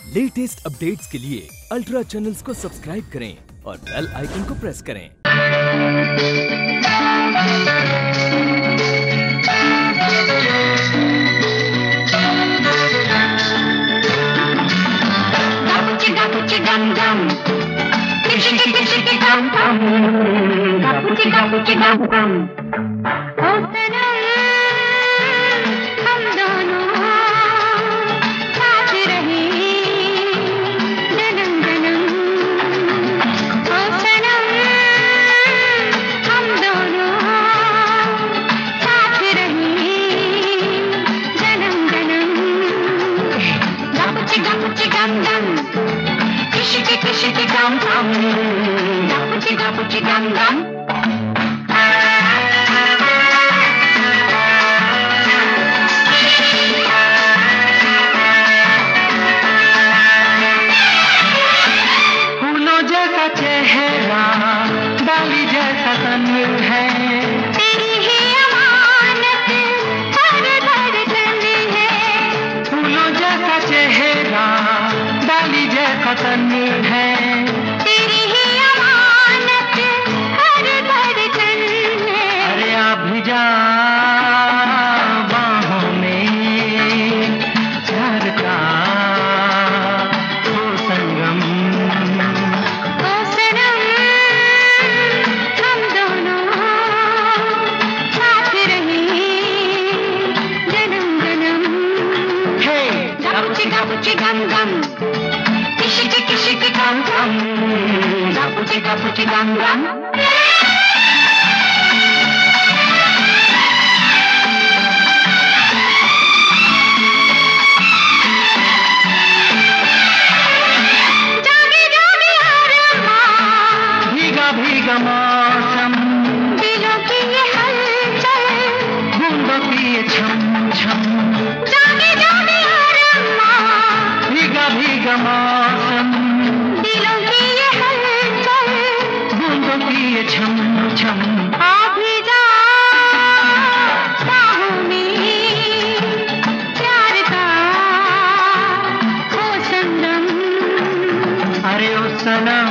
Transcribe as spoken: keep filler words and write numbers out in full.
Latest updates के लिए ultra channels को सब्सक्राइब करें और बेल आइकन को प्रेस करें। Gum gum, kishi kishi kishi gum gum, gapuchi gapuchi gum gum. ओ सनम हम दोनों साथ रहे जन्म जन्म। ओ सनम हम दोनों साथ रहे जन्म जन्म। gapuchi gapuchi gum gum. Kishiki kishiki gum gum, gapuchi gapuchi gum gum. फूलों जैसा चेहरा, डाली जैसा तन है, तेरी ही अमानत हर धड़कन है। फूलों जैसा चेहरा, डाली जैसा तन है, तेरी ही अमानत हर धड़कन है। अरे आ भी जा बाहों में, प्यार का वो संगम। ओ सनम हम दोनों साथ रहे जन्म जन्म। हे gapuchi gapuchi gum gum, kishiki kishiki gum gum, gapuchi gapuchi gum gum. जागे जागे अरमान, भीगा भीगा मौसम, दिलों की ये हलचल, बूंदों की ये छम छम। जागे जागे अरमान, भीगा भीगा मौसम, दिलों की ये हलचल, बूंदों की ये छम छम। आ भी जा बाहों में, प्यार का वो संगम। अरे ओ सनम